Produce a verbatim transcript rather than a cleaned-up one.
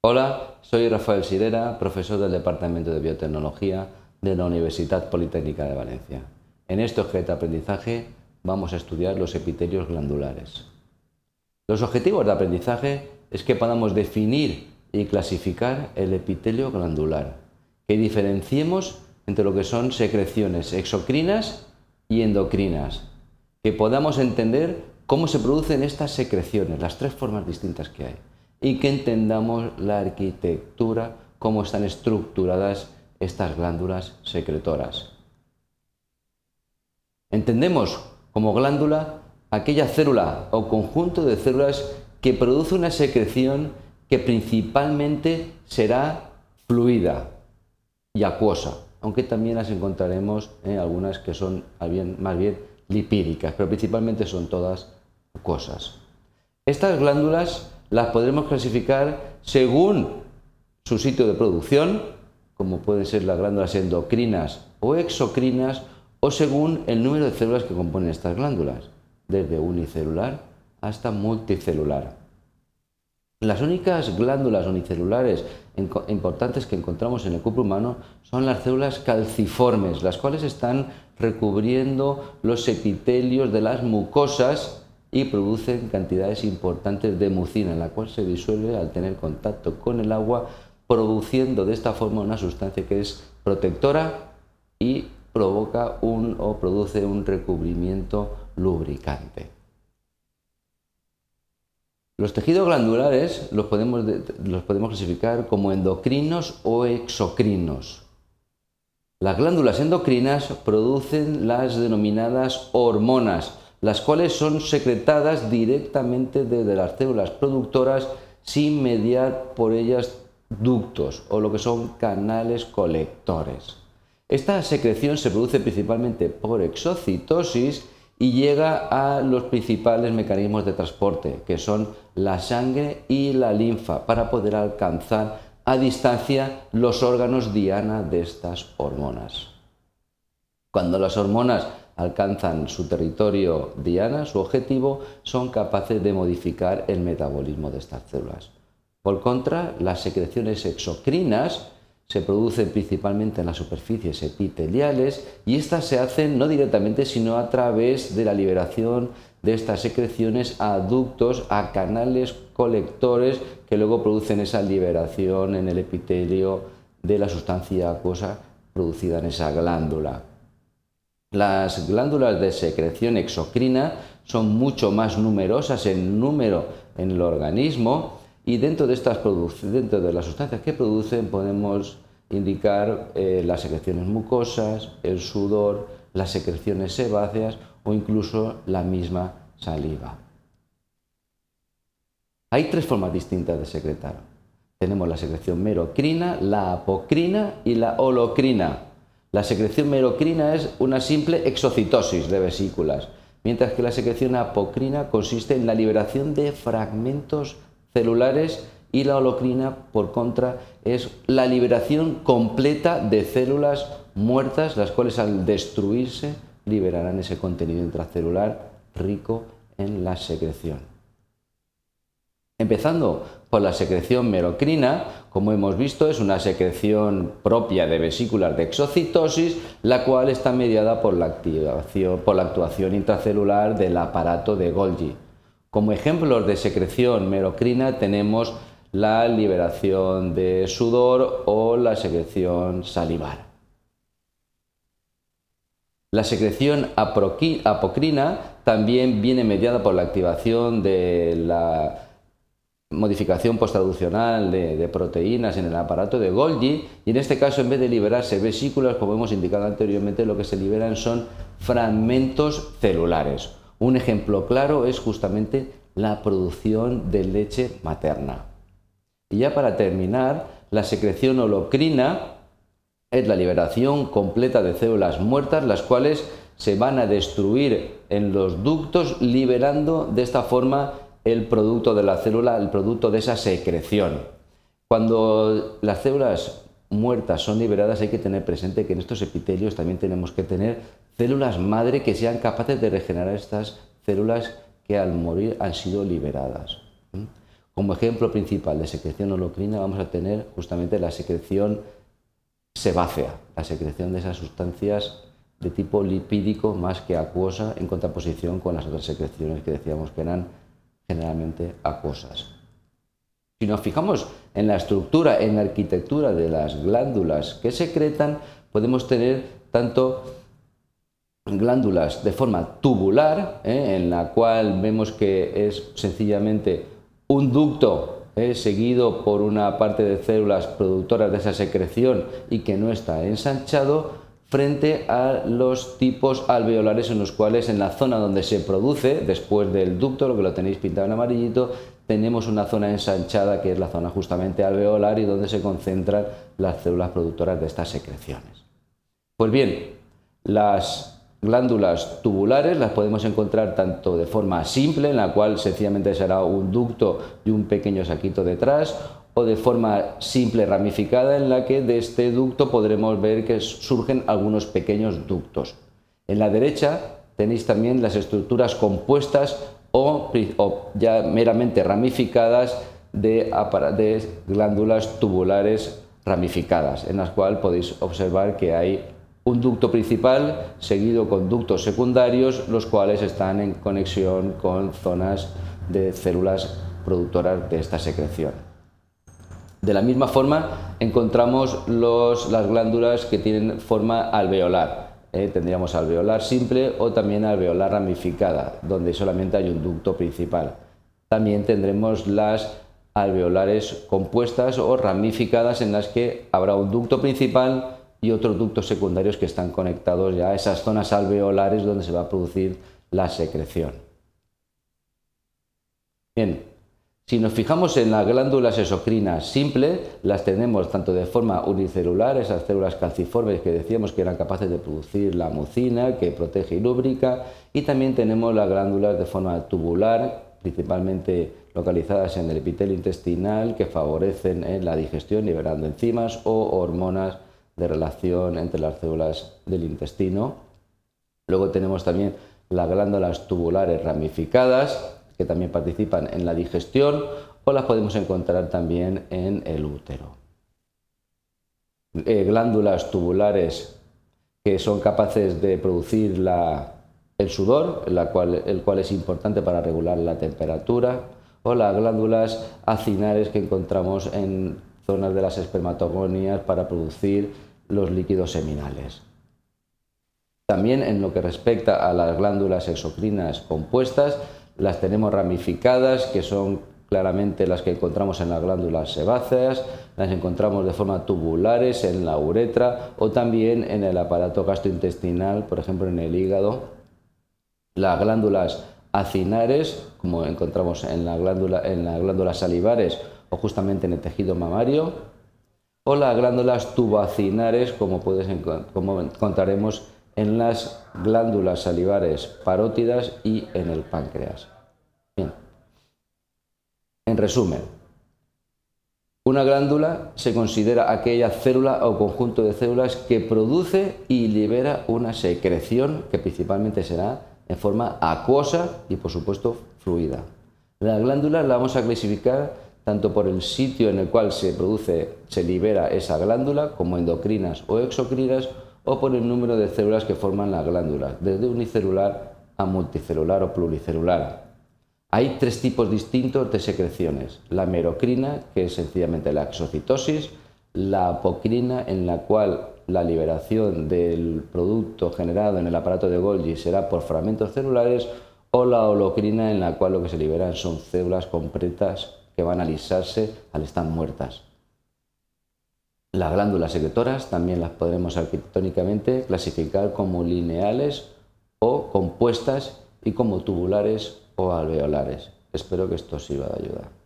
Hola, soy Rafael Sirera, profesor del Departamento de Biotecnología de la Universidad Politécnica de Valencia. En este objeto de aprendizaje vamos a estudiar los epitelios glandulares. Los objetivos de aprendizaje es que podamos definir y clasificar el epitelio glandular, que diferenciemos entre lo que son secreciones exocrinas y endocrinas, que podamos entender cómo se producen estas secreciones, las tres formas distintas que hay, y que entendamos la arquitectura, cómo están estructuradas estas glándulas secretoras. Entendemos como glándula aquella célula o conjunto de células que produce una secreción que principalmente será fluida y acuosa, aunque también las encontraremos en algunas que son más bien lipídicas, pero principalmente son todas acuosas. Estas glándulas las podremos clasificar según su sitio de producción, como pueden ser las glándulas endocrinas o exocrinas, o según el número de células que componen estas glándulas, desde unicelular hasta multicelular. Las únicas glándulas unicelulares importantes que encontramos en el cuerpo humano son las células calciformes, las cuales están recubriendo los epitelios de las mucosas y producen cantidades importantes de mucina, en la cual se disuelve al tener contacto con el agua, produciendo de esta forma una sustancia que es protectora y provoca un o produce un recubrimiento lubricante. Los tejidos glandulares los podemos, los podemos clasificar como endocrinos o exocrinos. Las glándulas endocrinas producen las denominadas hormonas, las cuales son secretadas directamente desde las células productoras sin mediar por ellas ductos o lo que son canales colectores. Esta secreción se produce principalmente por exocitosis y llega a los principales mecanismos de transporte, que son la sangre y la linfa, para poder alcanzar a distancia los órganos diana de estas hormonas. Cuando las hormonas alcanzan su territorio diana, su objetivo, son capaces de modificar el metabolismo de estas células. Por contra, las secreciones exocrinas se producen principalmente en las superficies epiteliales y estas se hacen no directamente sino a través de la liberación de estas secreciones a ductos, a canales colectores que luego producen esa liberación en el epitelio de la sustancia acuosa producida en esa glándula. Las glándulas de secreción exocrina son mucho más numerosas en número en el organismo y dentro de, estas dentro de las sustancias que producen podemos indicar eh, las secreciones mucosas, el sudor, las secreciones sebáceas o incluso la misma saliva. Hay tres formas distintas de secretar. Tenemos la secreción merocrina, la apocrina y la holocrina. La secreción merocrina es una simple exocitosis de vesículas, mientras que la secreción apocrina consiste en la liberación de fragmentos celulares y la holocrina, por contra, es la liberación completa de células muertas, las cuales al destruirse liberarán ese contenido intracelular rico en la secreción. Empezando por la secreción merocrina, como hemos visto, es una secreción propia de vesículas de exocitosis, la cual está mediada por la, activación, por la actuación intracelular del aparato de Golgi. Como ejemplos de secreción merocrina tenemos la liberación de sudor o la secreción salivar. La secreción apocrina también viene mediada por la activación de la modificación posttraduccional de, de proteínas en el aparato de Golgi, y en este caso, en vez de liberarse vesículas, como hemos indicado anteriormente, lo que se liberan son fragmentos celulares. Un ejemplo claro es justamente la producción de leche materna. Y ya para terminar, la secreción holocrina es la liberación completa de células muertas, las cuales se van a destruir en los ductos, liberando de esta forma el producto de la célula, el producto de esa secreción. Cuando las células muertas son liberadas, hay que tener presente que en estos epitelios también tenemos que tener células madre que sean capaces de regenerar estas células que al morir han sido liberadas. Como ejemplo principal de secreción holocrina vamos a tener justamente la secreción sebácea, la secreción de esas sustancias de tipo lipídico más que acuosa, en contraposición con las otras secreciones que decíamos que eran generalmente acuosas. Si nos fijamos en la estructura, en la arquitectura de las glándulas que secretan, podemos tener tanto glándulas de forma tubular, ¿eh? en la cual vemos que es sencillamente un ducto ¿eh? seguido por una parte de células productoras de esa secreción y que no está ensanchado, frente a los tipos alveolares en los cuales en la zona donde se produce, después del ducto, lo que lo tenéis pintado en amarillito, tenemos una zona ensanchada que es la zona justamente alveolar y donde se concentran las células productoras de estas secreciones. Pues bien, las glándulas tubulares las podemos encontrar tanto de forma simple, en la cual sencillamente será un ducto y un pequeño saquito detrás, o de forma simple ramificada, en la que de este ducto podremos ver que surgen algunos pequeños ductos. En la derecha tenéis también las estructuras compuestas o, o ya meramente ramificadas de, de glándulas tubulares ramificadas, en las cuales podéis observar que hay un ducto principal seguido con ductos secundarios, los cuales están en conexión con zonas de células productoras de esta secreción. De la misma forma encontramos los, las glándulas que tienen forma alveolar. Eh, tendríamos alveolar simple o también alveolar ramificada, donde solamente hay un ducto principal. También tendremos las alveolares compuestas o ramificadas, en las que habrá un ducto principal y otros ductos secundarios que están conectados ya a esas zonas alveolares donde se va a producir la secreción. Bien. Si nos fijamos en las glándulas exocrinas simples, las tenemos tanto de forma unicelular, esas células calciformes que decíamos que eran capaces de producir la mucina, que protege y lubrica, y también tenemos las glándulas de forma tubular, principalmente localizadas en el epitelio intestinal, que favorecen en la digestión liberando enzimas o hormonas de relación entre las células del intestino. Luego tenemos también las glándulas tubulares ramificadas, que también participan en la digestión, o las podemos encontrar también en el útero. Eh, glándulas tubulares que son capaces de producir la, el sudor, la cual, el cual es importante para regular la temperatura, o las glándulas acinares que encontramos en zonas de las espermatogonias para producir los líquidos seminales. También en lo que respecta a las glándulas exocrinas compuestas, las tenemos ramificadas, que son claramente las que encontramos en las glándulas sebáceas, las encontramos de forma tubulares en la uretra o también en el aparato gastrointestinal, por ejemplo en el hígado. Las glándulas acinares, como encontramos en, la glándula, en las glándulas salivares o justamente en el tejido mamario, o las glándulas tubacinares, como, puedes, como encontraremos en las glándulas salivares parótidas y en el páncreas. Bien. En resumen, una glándula se considera aquella célula o conjunto de células que produce y libera una secreción que principalmente será en forma acuosa y por supuesto fluida. Las glándulas las vamos a clasificar tanto por el sitio en el cual se produce, se libera esa glándula, como endocrinas o exocrinas, o por el número de células que forman la glándula, desde unicelular a multicelular o pluricelular. Hay tres tipos distintos de secreciones: la merocrina, que es sencillamente la exocitosis; la apocrina, en la cual la liberación del producto generado en el aparato de Golgi será por fragmentos celulares; o la holocrina, en la cual lo que se liberan son células completas que van a lisarse al estar muertas. Las glándulas secretoras también las podremos arquitectónicamente clasificar como lineales o compuestas y como tubulares o alveolares. Espero que esto os sirva de ayuda.